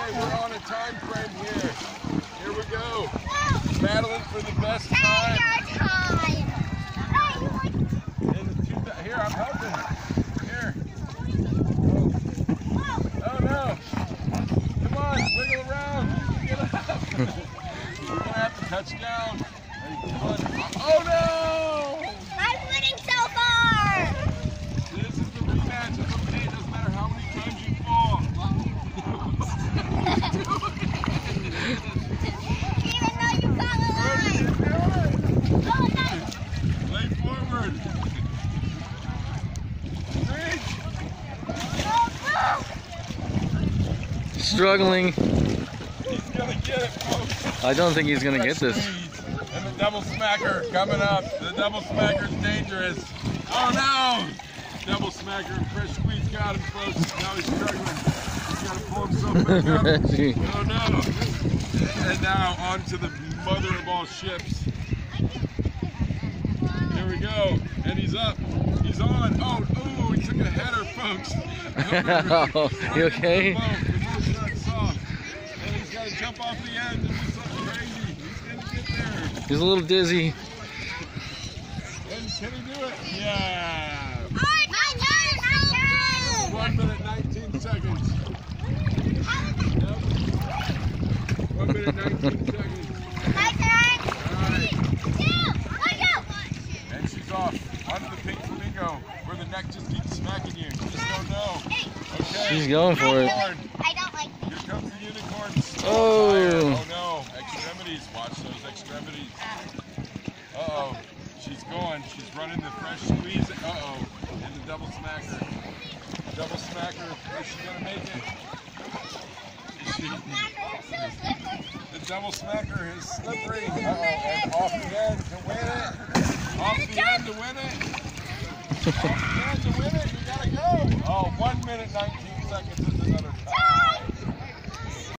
Okay, we're on a time frame here. Here we go. Battling for the best time. Here, I'm helping. Here. Oh no. Come on, wiggle around. Get up. We're going to have to touch down. Oh no! I'm winning so far! This is the rematch. It's okay. It doesn't matter how many times you fall. Even though you call a line. Oh no! Lay forward. Reach. Struggling. He's gonna get it, folks. I don't think he's gonna get this. And the double smacker coming up. The double smacker's dangerous. Oh no! Double smacker and fresh squeeze got him, folks. Now he's struggling. He's gotta pull himself back up. Oh no! And now on to the mother of all ships. Here we go. And he's up. He's on. Oh, ooh, he took a header, folks. You okay? The boat's not soft. And he's got to jump off the end and do something crazy. He's going to get there. He's a little dizzy. And can he do it? Yeah. My turn! 1 minute, 19 seconds. Yep. 1 minute, 19 seconds. My turn! Alright. 3, 2, 1, go! And she's off. Onto the pink flamingo, where the neck just keeps smacking you. You just don't know. Okay. She's going for it. I don't like it. Here comes the unicorns. Oh. Oh no. Extremities. Watch those extremities. Uh-oh. She's going. She's running the fresh squeeze. Uh-oh. And the double smacker. Double smacker. Is she going to make it? Is she? The double smacker is slippery. Uh-oh. And off the end to win it. Off the end to win it. Off the end to win it. You got to go. Oh, 1 minute, 19 seconds is another time.